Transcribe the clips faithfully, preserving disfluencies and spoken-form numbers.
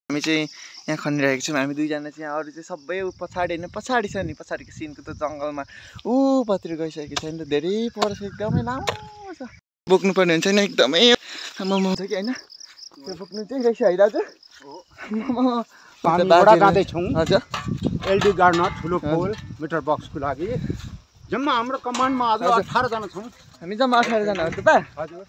हामी चाहिँ यहाँ खनिरहेको छौँ। हामी दुईजना चाहिँ अरू चाहिँ सबै पछाडि होइन पछाडि छ नि, पछाडिको सिनको त जङ्गलमा ऊ पतिर गइसकेको छ नि त, धेरै पर छ, एकदमै लामो छ, बोक्नुपर्ने हुन्छ नि एकदमै आम्मामा छ कि होइन, त्यो बोक्नु चाहिँ रहेछ है दाजु। पानीबाट जाँदैछौँ हजुर, एलडी गार्डन ठुलो पोल मिटर बक्सको लागि। जम्मा हाम्रो कमान्डमा आज अठारजना छौँ हामी, जम्मा अठारजना हो त पा। हजुर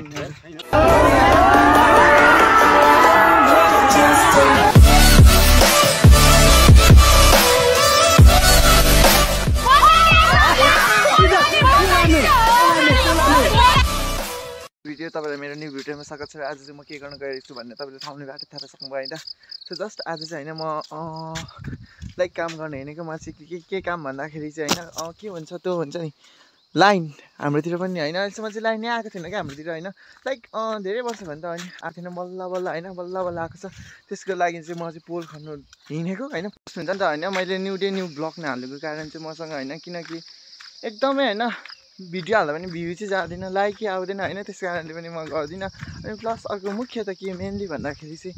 भिडियो तपाईँलाई मेरो न्यू भिडियोमा स्वागत छ। आज चाहिँ म के गर्न गइरहेको छु भन्ने तपाईँले थाहा बाटो थाहा सक्नुभयो होइन। सो जस्ट आज चाहिँ होइन म लाइक काम गर्ने हिँडेको, म चाहिँ के के काम भन्दाखेरि चाहिँ होइन के भन्छ त्यो हुन्छ नि लाइन, हाम्रोतिर पनि होइन अहिलेसम्म चाहिँ लाइन नै आएको थिएन क्या हाम्रोतिर होइन, लाइक धेरै वर्ष भयो नि त अनि आएको थिएन, बल्ल बल्ल होइन बल्ल बल्ल आएको छ। त्यसको लागि चाहिँ म चाहिँ पोल खन्नु हिँडेको होइन, हुन्छ नि त होइन। मैले न्यू डे न्यू ब्लग नहालेको कारण चाहिँ मसँग होइन, किनकि एकदमै होइन भिडियो हाल्दा पनि भ्यू चाहिँ जाँदैन, लाइकै आउँदैन होइन, त्यस कारणले पनि म गर्दिनँ। अनि प्लस अर्को मुख्य त के मेनली भन्दाखेरि चाहिँ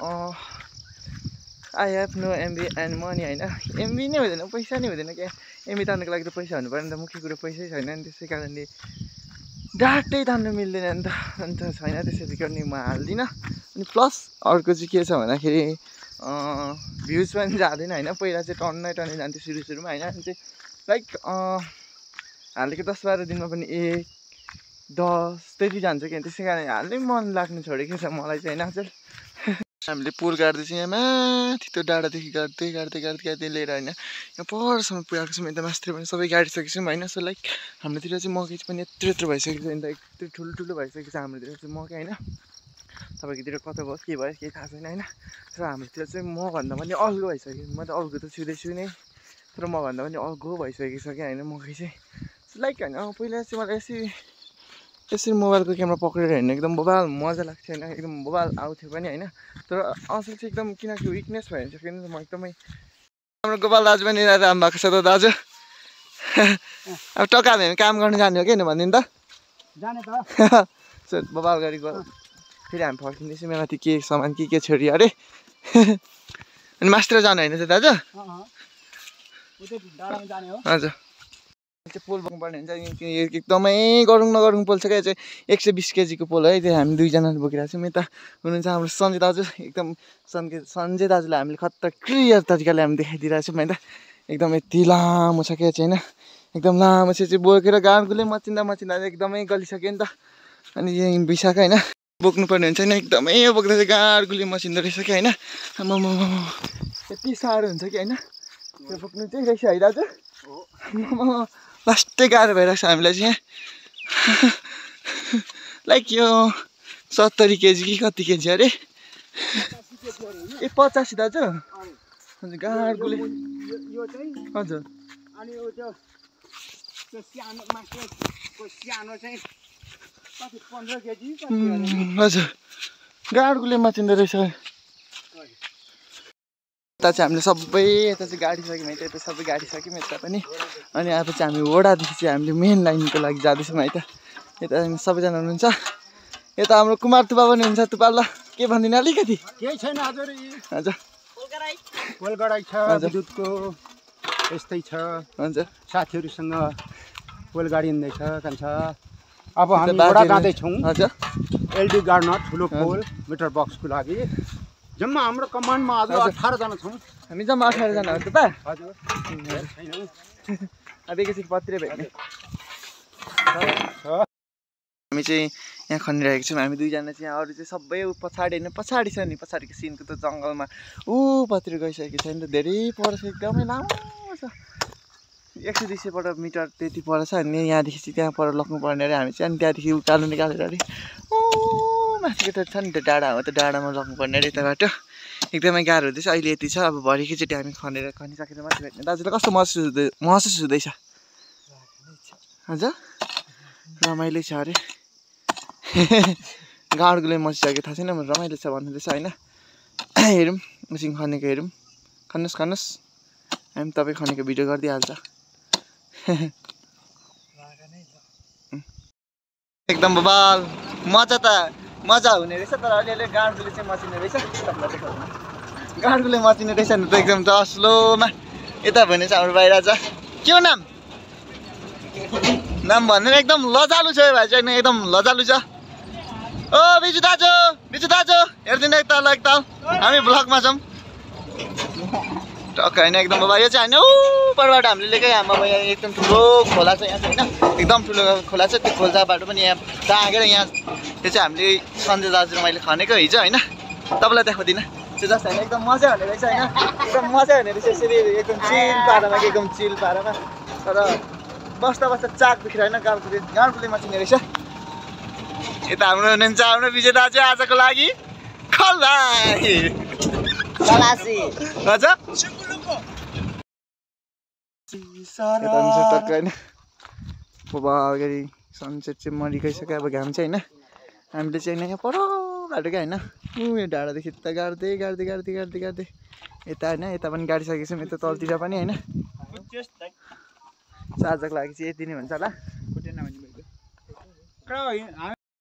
I have no MB and money होइन, एमबी नै हुँदैन, पैसा नै हुँदैन क्या, एमबी तान्नुको लागि त पैसा हुनु पऱ्यो नि त, मुख्य कुरो पैसै छैन नि, त्यसै कारणले डाटै तान्नु मिल्दैन नि त, अन्त छैन त्यसरी गर्ने म हाल्दिनँ। अनि प्लस अर्को चाहिँ के छ भन्दाखेरि भ्युज पनि जाँदैन होइन, पहिला चाहिँ टन्नै टन्नै जान्थ्यो सुरु सुरुमा होइन, अनि चाहिँ लाइक हालेको दस बाह्र दिनमा पनि एक दस त्यति जान्छ क्या, त्यसै कारण हाल्नै मन लाग्नु छोडेको छ मलाई चाहिँ होइन। हजुर हामीले पुल गाड्दैछौँ यहाँ माथि त्यो डाँडादेखि गाड्दै गाड्दै गाड्दै गाड्दै लिएर होइन यहाँ परसम्म पुऱ्याएको छौँ, यता मास्तिर पनि सबै गाडिसकेको छौँ होइन। सो लाइक हाम्रोतिर चाहिँ मकै पनि यत्रो यत्रो भइसकेको छ, अन्त यत्रो ठुलो ठुलो भइसकेको छ हाम्रोतिर चाहिँ मकै होइन। तपाईँकोतिर कता भयो के भयो केही थाहा छैन होइन, तर हाम्रोतिर चाहिँ मभन्दा पनि अल्गो भइसक्यो, म त अल्गो त छुँदैछु नै, तर मभन्दा पनि अल्गो भइसकेको छ क्या होइन मकै चाहिँ। लाइक होइन पहिला चाहिँ मलाई यसरी यसरी मोबाइलको क्यामेरा पक्रेर हिँड्नु एकदम बोबाल मजा लाग्थ्यो होइन, एकदम बोबाल आउँथ्यो पनि होइन, तर असल चाहिँ एकदम किनकि विकनेस भइसक्यो नि त, म एकदमै हाम्रो गोपाल दाजु पनि राम भएको छ त दाजु। अब टका भने काम गर्नु जाने हो कि होइन भनिदिनु त, जाने त सो बोबाल गरी गयो, फेरि हामी फर्किँदैछौँ माथि के सामान के के छोडियो अरे। अनि मास्टर जानु होइन त दाजु, हजुर चाहिँ पोल बोक्नुपर्ने हुन्छ, एकदमै गरौँ नगरौँ पोल छ क्या, चाहिँ एक सय बिस केजीको पोल है, त्यो हामी दुईजनाले बोकिरहेको छौँ। यता हुनुहुन्छ हाम्रो सञ्जय दाजु, एकदम सन्जय सञ्जय दाजुलाई हामीले खतरा क्लियर तरिकाले हामी देखाइदिइरहेको छौँ होइन, एकदम यति लामो छ क्या चाहिँ होइन, एकदम लामो छ चाहिँ बोकेर गाडीले मचिँदा मचिँदा एकदमै गलिसक्यो नि त, अनि यहाँ बिसाएको होइन बोक्नुपर्ने हुन्छ नि, एकदमै बोक्दा चाहिँ गाडीले मचिँदो रहेछ क्या होइन, आम्मामा यति साह्रो हुन्छ कि होइन त्यो बोक्नु चाहिँ रहेछ है दाजु। लास्टै गाह्रो भइरहेको छ हामीलाई चाहिँ यहाँ, लाइक यो सत्तरी केजी कि कति केजी अरे, ए पचासी दाजु, हजुर गाडीले हजुर, हजुर गाडीले मचिँदो रहेछ। यता चाहिँ हामीले सबै यता चाहिँ गाडी सक्यौँ यता यता सबै गाडी सक्यौँ यता पनि, अनि अब चाहिँ हामी वडादेखि चाहिँ हामीले मेन लाइनको लागि जाँदैछौँ है त। यता सबैजना हुनुहुन्छ, यता हाम्रो कुमार तुपा पनि हुन्छ, तुपा ल के भनिदिनु अलिकति। केही छैन हजुर, हजुर पोलगडाई छ, विद्युतको यस्तै छ, हजुर साथीहरूसँग पोल गाडी हिँड्दैछ कान्छ। अब हामी वडा जाँदैछौँ, हजुर एलडी गार्डन ठुलो पोल मिटर बक्सको लागि। जम्मा हाम्रो कमान्डमा आज अठारजना छौँ हामी, जम्मा अठारजना हो त पा। हजुर अब एकैछिन पत्रै भेट्ने हामी चाहिँ यहाँ खनिरहेको छौँ। हामी दुईजना चाहिँ अरू चाहिँ सबै पछाडि होइन पछाडि छ नि, पछाडिको सिनको त जङ्गलमा ऊ पतिर गइसकेको छ नि त, धेरै पर छ, एकदमै लामो छ, एक सय दुई सयबाट मिटर त्यति पर छ। अनि यहाँदेखि चाहिँ त्यहाँ पर लग्नु पर्ने अरे हामी चाहिँ, अनि त्यहाँदेखि उकालो निकालेर अरे ओ माथिको त छ नि त डाँडा हो, त डाँडामा लग्नुपर्ने अरे यताबाट, एकदमै गाह्रो हुँदैछ। अहिले यति छ, अब भरेको चाहिँ हामी खनेर खनिसकेर माथि भेट्ने। दाजुलाई कस्तो महसुस हुँदै महसुस हुँदैछ हजुर? रमाइलो छ अरे, गाडीले मचिसक्यो थाहा छैन, रमाइलो छ भन्नुहुँदैछ होइन। हेरौँ एकछिन खनेको हेरौँ, खन्नुहोस् खन्नुहोस्, हामी तपाईँ खनेको भिडियो गरिदिइहाल्छ। एकदम बबाल मजा त मजा हुने रहेछ, तर अलिअलि गाडीले चाहिँ मचिने रहेछ, तपाईँलाई देखाउनु। गाडीले मचिने रहेछ नि त एकदम त स्लोमा यता भने चाहिँ हाम्रो बाहिर छ के हो नाम नाम भन्दैन एकदम लजालु छ भाइ चाहिँ एकदम लजालु छ ओ बिजु दाजु बिजु दाजु हेर्दिन एक ताल एक ताल हामी ब्लगमा छौँ टक्क होइन एकदम बाबा यो चाहिँ होइन ऊ परबाट हामीले लिएकै हाम्रो यहाँ एकदम ठुलो खोला छ यहाँ चाहिँ होइन एकदम ठुलो खोला छ त्यो खोल्सा बाटो पनि यहाँ टाँगेर यहाँ त्यो चाहिँ हामीले सन्जय दाजु र मैले खनेको हिजो होइन तपाईँलाई देखाउँदिनँ त्यो जस्तो होइन एकदम मजा हुने रहेछ होइन एकदम मजा हुने रहेछ यसरी एकदम चिल पारामा एकदम चिल पारामा तर बस्दा बस्दा चाक दुखेर होइन गाउँले गाउँले मचिने रहेछ यता हाम्रो हुनुहुन्छ हाम्रो विजय दाजु आजको लागि खलासी खलासी हजुर टक्क होइन बाबा अगाडि सनसेट चाहिँ मरिगइसक्यो अब घाम चाहिँ होइन हामीले चाहिँ यहाँ पर बाटो क्या होइन ऊ यो डाँडादेखि यता गाड्दै गाड्दै गाड्दै गाड्दै गाड्दै यता होइन यता पनि गाडिसकेको छौँ यता तलतिर पनि होइन चार्जको लागि चाहिँ यति नै हुन्छ होला